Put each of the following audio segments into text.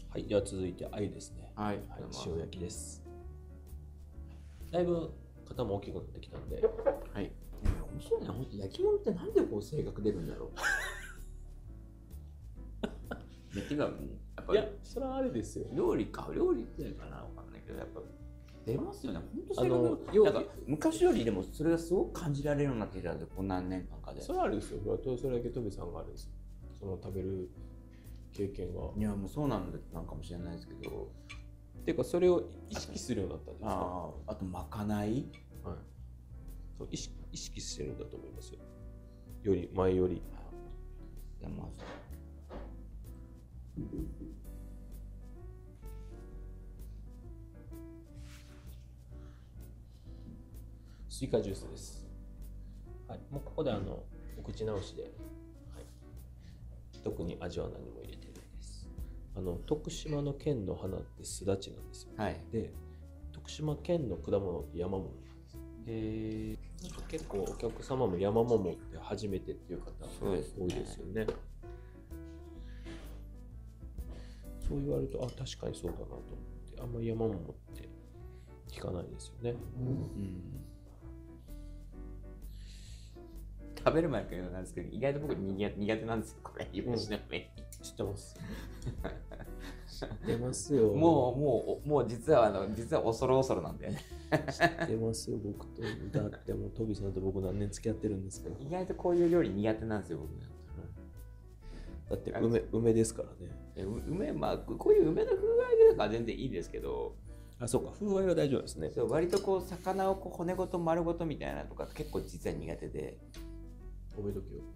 はい、では続いて鮎ですね。 はい、 塩焼きです。だいぶ型も大きくなってきたんで。 はい。面白いね、本当焼き物ってなんでこう性格出るんだろう。てかやっぱりいや、それはあれですよ。 料理っていうかな、わかんないけど、やっぱ出ますよね。本当性格なんか昔よりでもそれがすごく感じられるようになってきたんで、こん何年間かで。 それはあれですよ。それだけトビさんがあれですよ。その食べる経験が。 いや、もうそうなんかもしれないですけど。 っていうか、それを意識するようになったんですか。 あとまかない。 はい。そう意識してるんだと思いますよ。前より。 じゃあまず。 スイカジュースです。はい。もうここでお口直しで、はい、特に味は何も入れてないです。徳島の県の花ってすだちなんですよ。 はい。 で、徳島県の果物って山桃なんです。なんか結構お客様も山桃って初めてっていう方多いですよね。そう言われると、確かにそうだなと思って、あんまり山桃って聞かないですよね。 食べる前から言うのなんですけど、意外と僕苦手なんですよ、これ。イワシの上に。 知ってます。知ってますよ。 もう実は恐る恐るなんで。 知ってますよ、僕と。だってもうトビさんと僕何年付き合ってるんですから。 意外とこういう料理苦手なんですよ、僕ね。 だって梅ですからね。 まあこういう梅の風合いとか全然いいですけど。 そうか、風合いは大丈夫ですね。 そう割とこう魚をこう骨ごと丸ごとみたいなとか結構実は苦手で。 覚えとけよ。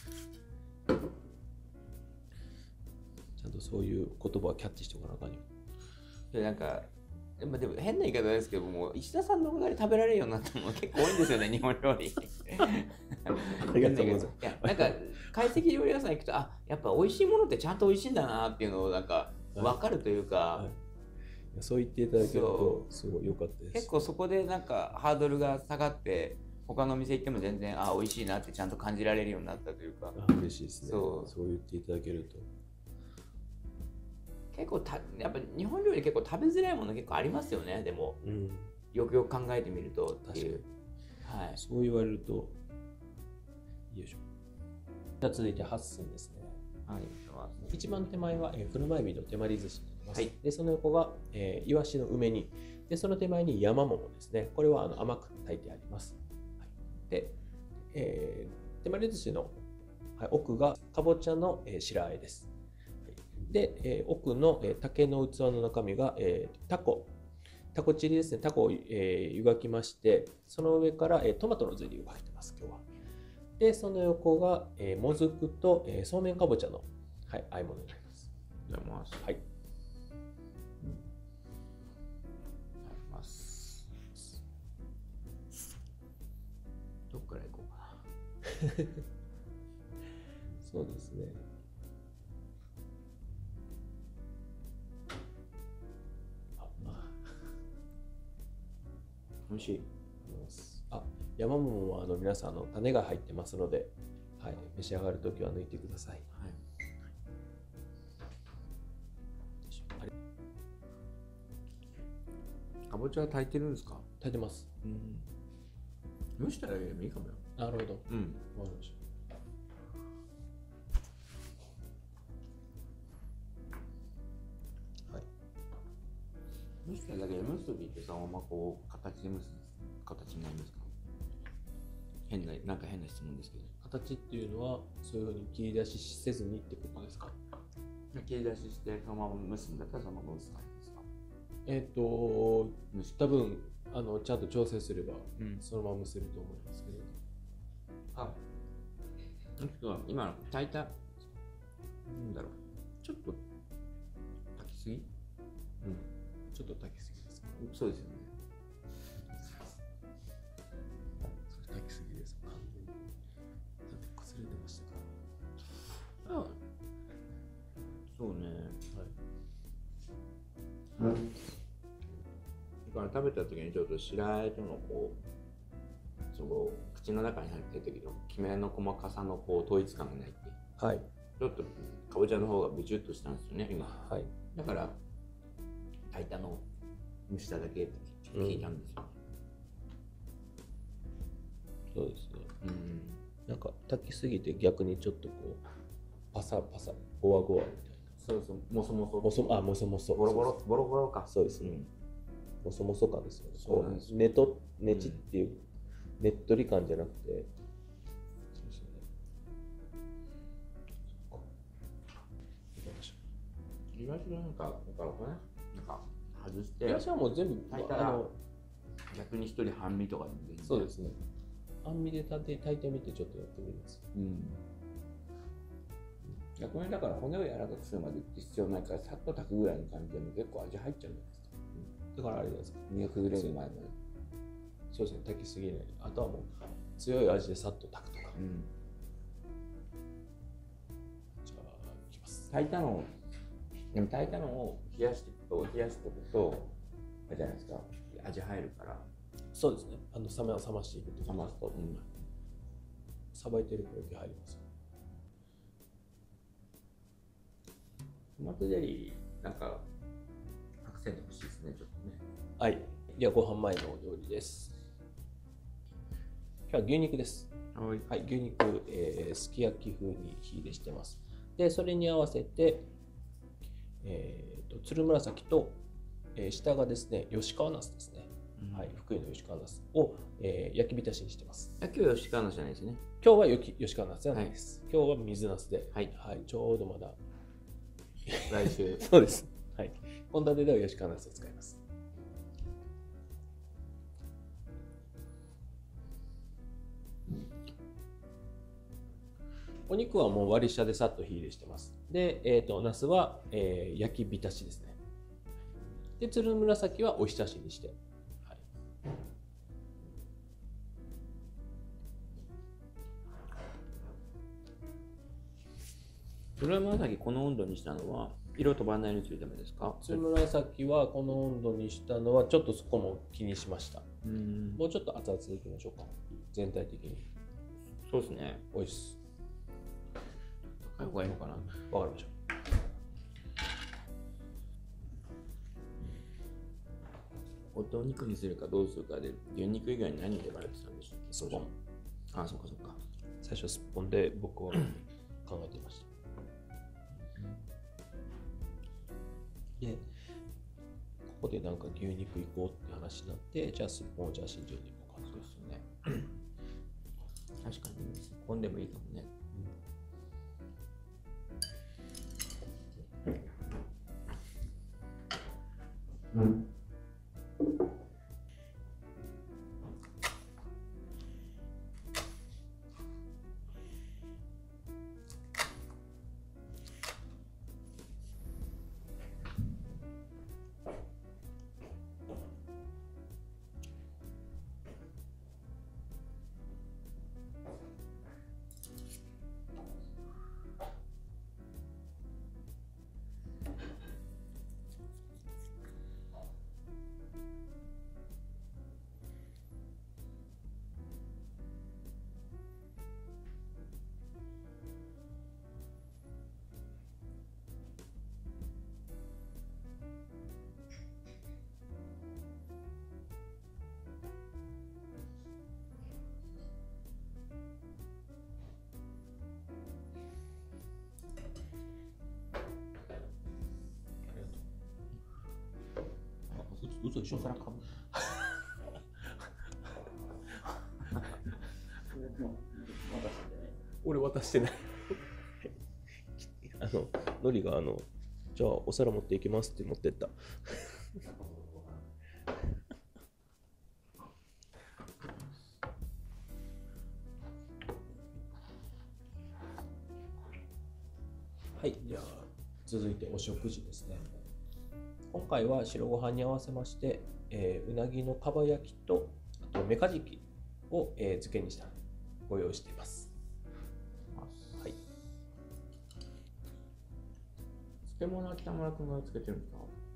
ちゃんとそういう言葉をキャッチしておかなあかんよ。 でなんかでも変な言い方ですけども、石田さんのおかげで食べられるようになったのが結構多いんですよね、日本料理。 ありがとうございます。 いやなんか懐石料理屋さん行くと、やっぱ美味しいものってちゃんと美味しいんだなっていうのをなんか分かるというか、 そう言っていただけるとすごい良かったです。 結構そこでなんかハードルが下がって、他のお店行っても全然美味しいなってちゃんと感じられるようになったというか。 嬉しいですね。そう言っていただけると。 結構やっぱ日本料理結構食べづらいもの結構ありますよね。でも、よくよく考えてみるとっていう。はい。 そう言われるとよいしょ。じゃあ続いて8寸ですね。 はい。 一番手前は車海老の手まり寿司になります。はい、でその横がイワシの梅煮で、その手前に山桃ですね。これは甘く炊いてあります。はい、で、手まり寿司の奥がかぼちゃの白和えです。で、奥の竹の器の中身がタコチリですね。タコを湯がきまして、その上からトマトのゼリーが入ってます、今日は。で、その横がもずくとそうめんかぼちゃの和え物になります。 いただきます。はい。どっから行こうかな。 そうですね。 美味しい。 山桃は皆さん種が入ってますので、召し上がるときは抜いてください。 かぼちゃは炊いてるんですか？ 炊いてます。 蒸したらいいかもよ。 なるほど。わかりました。 蒸しただけで蒸すときってそのままこう形で蒸す形になりますか？なんか変な質問ですけど。 形っていうのはそういうふうに切り出しせずにってことですか？ 切り出ししてそのまま蒸すんだったらそのまま蒸す感じですか？ 多分ちゃんと調整すれば、そのまま蒸せると思いますけど。 今の炊いたなんだろう、ちょっと炊きすぎ？ ちょっと炊きすぎですか？ そうですよね。 炊きすぎです。完全にだって崩れてましたから。 そうね。だから食べた時にちょっと白あえとのこうその口の中に入ってる時のきめの細かさのこう統一感がないって。ちょっとかぼちゃの方がブチュッとしたんですよね今。 だから炊いたのを蒸しただけって聞いたんですよ。 そうですね。なんか炊きすぎて逆にちょっとこうパサパサゴワゴワみたいな。 そうそう、もそもそ。 もそもそ。 ボロボロボロボロか。 そうですね。もそもそ感ですよね。 そうなんですよ。 ねちっていう、ねっとり感じゃなくて。そうですよね。 イワシはなんか外して。 イワシはもう全部炊いたら逆に一人半身とかでもできる。 そうですね。半身で炊いてみてちょっとやってみます。 逆にだから骨を柔らかくするまで必要ないからさっと炊くぐらいの感じでも結構味入っちゃうんじゃないですか。 だからあれですか。 身が崩れる前まで。 そうですね。炊きすぎない。あとはもう強い味でさっと炊くとか。じゃあいきます。 炊いたのを冷やしておくとあれじゃないですか。味入るから。 そうですね。冷ましていくと。 冷ますと。 さばいてる空気入ります。 トマトゼリーなんかアクセント欲しいですね、ちょっとね。 はい。ではご飯前のお料理です。今日は牛肉です。はい。牛肉、すき焼き風に火入れしてます。で、それに合わせて、つるむらさきと、下がですね、吉川ナスですね。はい。福井の吉川ナスを、焼き浸しにしてます。 今日は吉川ナスじゃないですね。 今日は吉川ナスじゃないです。今日は水ナスで、はい。ちょうどまだ。 来週。 そうです。はい。献立では吉川ナスを使います。お肉はもう割り下でさっと火入れしてます。で、ナスは、焼き浸しですね。で、つるむらさきはおひたしにして。はい、 つるむらさきこの温度にしたのは色飛ばないようにするためですか？ つるむらさきはこの温度にしたのはちょっとそこも気にしました。もうちょっと熱々でいきましょうか。全体的に。 そうですね。 おいしい。 高い方がいいのかな。 わかりました。 お肉にするかどうするかで牛肉以外に何入れられてたんでしょう。 そうじゃん。 あ、そっかそっか。 最初すっぽんで僕は考えていました。で、ここでなんか牛肉行こうって話になって、じゃあすっぽんをじゃあ新庄に行こうか。 そうですよね。確かにすっぽんでもいいかもね。 嘘でしょ。俺渡してない。のりがじゃあお皿持っていきますって持ってった。はい、じゃあ続いてお食事ですね。今回は白ご飯に合わせまして、うなぎのかば焼きとあとメカジキを、漬けにしたご用意しています。はい。 漬物は北村君が漬けてるんですか？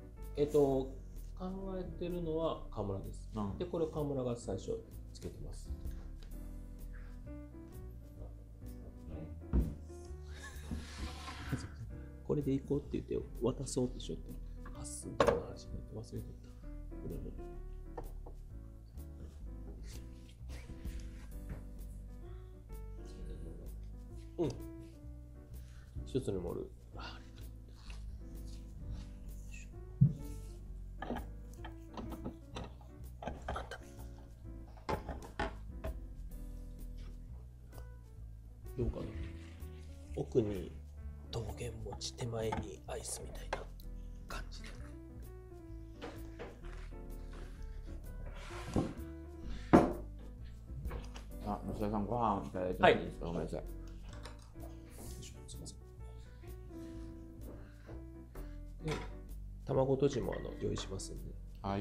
考えてるのは川村です。で、これ川村が最初漬けてます。ここれで行こうって言って渡そうとしよってパスみたいな話になって忘れてた。これもうん。一つに盛る。どうかな。奥に道玄餅、手前にアイスみたいな感じで。 あ、吉田さんご飯いただいてもいいですか？ごめんなさい。 すみません。で、卵とじも用意しますんで。 はい。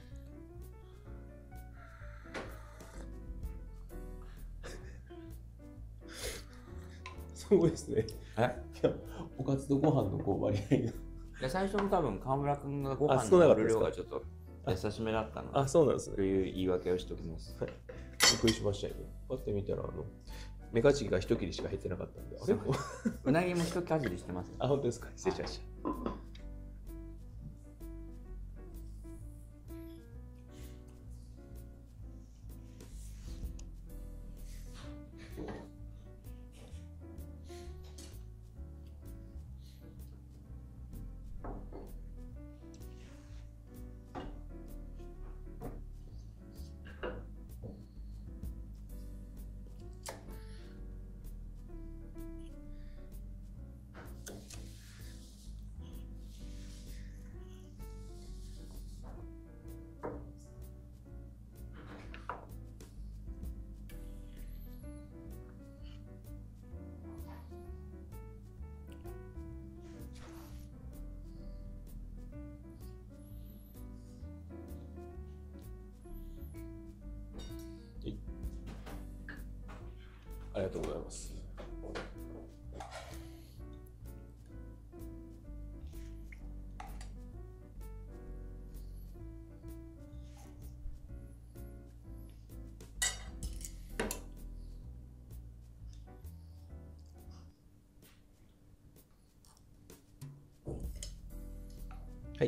すごいですね。いや、おかずとご飯の割合で最初も多分川村君がご飯の量がちょっと優しめだったので、 そうなんですね。 という言い訳をしておきます。 はい、びっくりしましたよね。パッて見たらメカジキが一切りしか減ってなかったんで、あれうなぎも一かじりしてます。 あ、本当ですか。失礼しました。ありがとうございます。はい。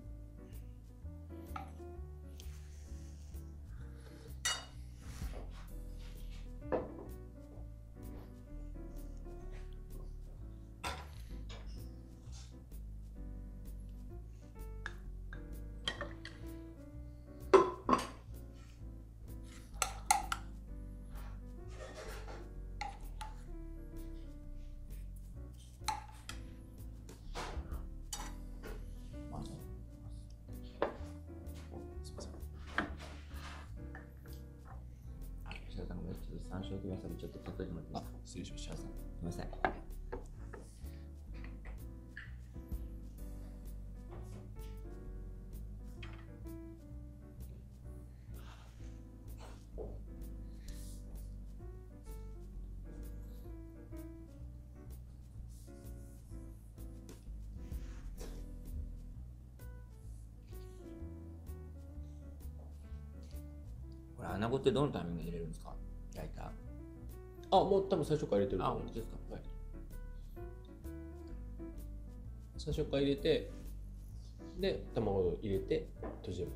山椒とわさびちょっと取っといてもらっていいですか？ 失礼しました。 すみません。これ穴子ってどのタイミングで入れるんですか？焼いた。 もう多分最初から入れてると思う。 本当ですか？ はい。最初から入れて、で、卵を入れて閉じます。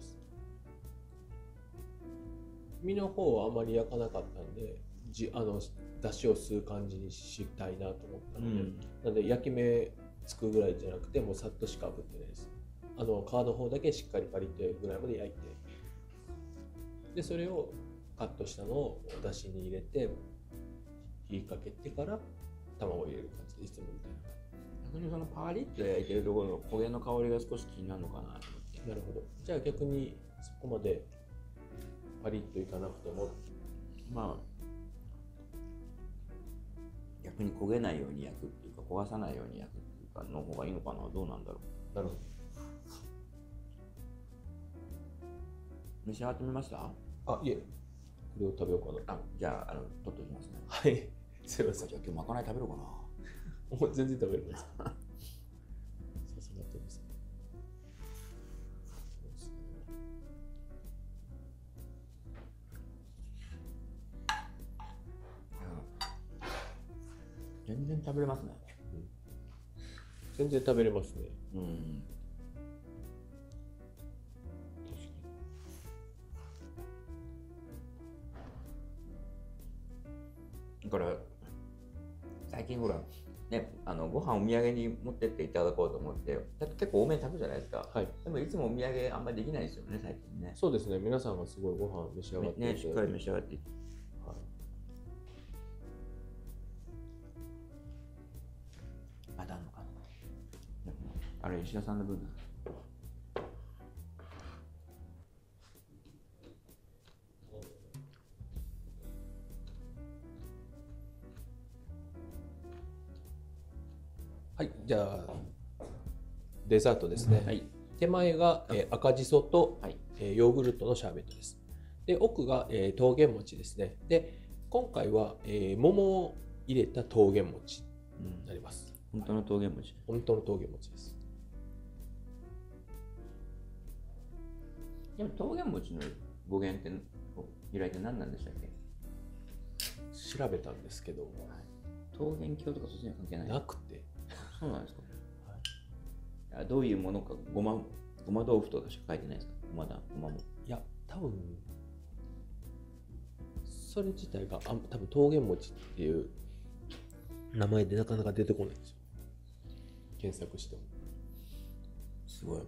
身の方はあまり焼かなかったんで、出汁を吸う感じにしたいなと思ったので、なので焼き目つくぐらいじゃなくて、もうさっとしか炙ってないです。皮の方だけしっかりパリッとぐらいまで焼いて、でそれをカットしたのをお出汁に入れて火かけてから卵を入れる感じでいつもみたいな。 逆にそのパリッと焼いてるところの焦げの香りが少し気になるのかなと思って。 なるほど。じゃあ逆にそこまでパリッといかなくても、 まあ逆に焦げないように焼くっていうか焦がさないように焼くっていうかの方がいいのかな。どうなんだろう。なるほど。 召し上がってみました？ いえ、これを食べようかな。 じゃあ取っておきますね。 はい。すいません。 じゃあ今日まかない食べろうかな。 全然食べるんです。さすがとですね。 全然食べれますね。 全然食べれますね。 うん。だから最近ほらね、ご飯お土産に持ってっていただこうと思って結構多めに炊くじゃないですか、 はい、 でもいつもお土産あんまりできないですよね最近ね。 そうですね、皆さんがすごいご飯召し上がってね、しっかり召し上がっていて、はい、まだあんのかな、あれ石田さんの分だ。 はい、じゃあデザートですね。はい、手前が、赤じそと、はい、ヨーグルトのシャーベットです。で、奥が、桃源餅ですね。で、今回は、桃を入れた桃源餅になります。 本当の桃源餅。 本当の桃源餅です。 でも桃源餅の語源って由来って何なんでしたっけ？ 調べたんですけど、 桃源郷とかそっちには関係ない？ なくて。 そうなんですか。はい、どういうものか、ごま豆腐とかしか書いてないですか？ごまも。 いや、多分それ自体が多分桃源餅っていう名前でなかなか出てこないんですよ。検索しても。 すごい。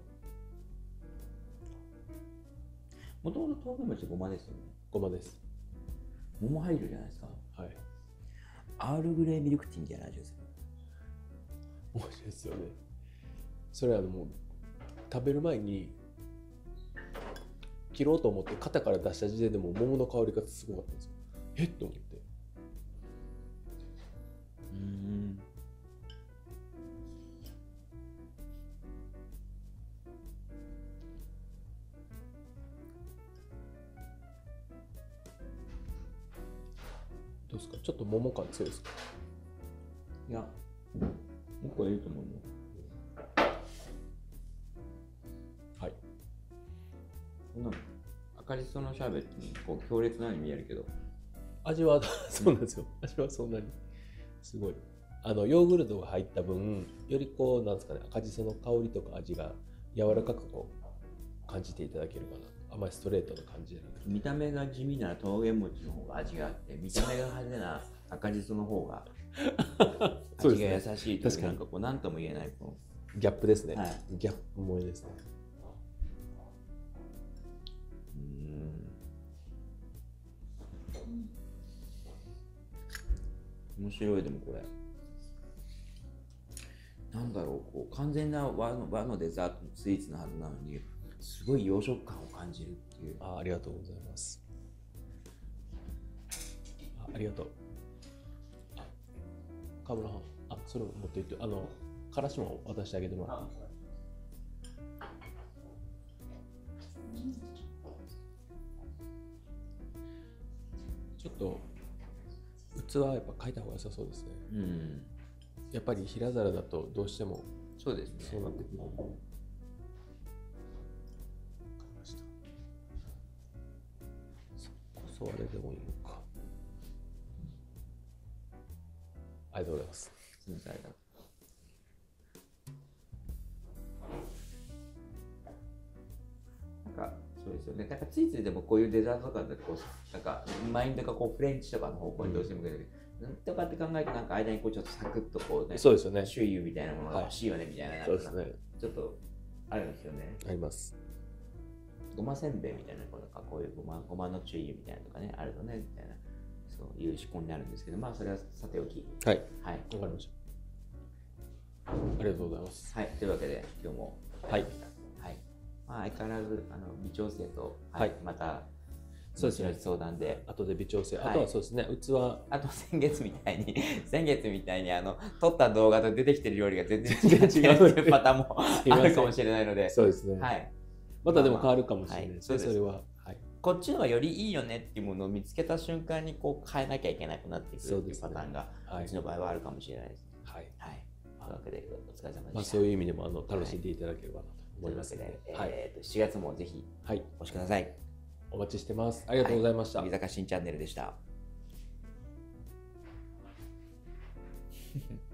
もともと桃源餅ってごまですよね。 ごまです。 桃入るじゃないですか。 はい。 アールグレイミルクティーみたいな味ですよ。 面白いですよね。それはもう食べる前に切ろうと思って肩から出した時点でもう桃の香りがすごかったんですよ。えっと思って。どうですか？ちょっと桃感強いですか？ いや、僕はいいと思うよ。 はい。 この赤じそのシャーベットにこう強烈なように見えるけど、 味はそうなんですよ。味はそんなにすごい。ヨーグルトが入った分、よりこうなんですかね、赤じその香りとか味が柔らかくこう感じていただけるかな。あまりストレートな感じじゃなくて。 見た目が地味な桃源餅の方が味があって、見た目が派手な赤じその方が味が優しいという、なんかこう何とも言えないこうギャップですね。 はい、 ギャップ萌えですね。 面白い。でもこれなんだろう、こう完全な和のデザートのスイーツのはずなのにすごい洋食感を感じるっていう。 ありがとうございます。ありがとう。川村さん、それを持っていって、からしも渡してあげてもらって。ちょっと器はやっぱ変えた方が良さそうですね。 うん。 やっぱり平皿だとどうしてもそうですね。 そうなってくる。わかりました。そこそあれでもいいのか。ありがとうございます。 すみません。なんかそうですよね。なんかついついでもこういうデザートとかでこうなんかマインドがこうフレンチとかの方向にどうしても出てくる。とかって考えてなんか間にこうちょっとサクッとこうね。 そうですよね。 周遊みたいなものが欲しいよねみたいな。 そうですね。 ちょっとあるんですよね。 あります。 ごませんべいみたいなこういうごまの注意みたいなとかねあるとねみたいなそういう思考になるんですけど、まあそれはさておき。 はい。 はい。 わかりました。ありがとうございます。 はい。というわけで今日もはい。 はい。まあ相変わらず微調整と、 はい、 またそうですね。 相談で後で微調整。あとはそうですね。器。 あと先月みたいに撮った動画と出てきてる料理が全然違うっていうパターンもあるかもしれないので、 そうですね。 はい。 またでも変わるかもしれないですね。それは。 こっちのがよりいいよねっていうものを見つけた瞬間にこう変えなきゃいけなくなってくるっていうパターンがうちの場合はあるかもしれないですね。はい。はい。というわけでお疲れ様でした。 まあそういう意味でも楽しんでいただければなと思いますので、 7月もぜひお越しください。 お待ちしてます。ありがとうございました。 乃木坂新チャンネルでした。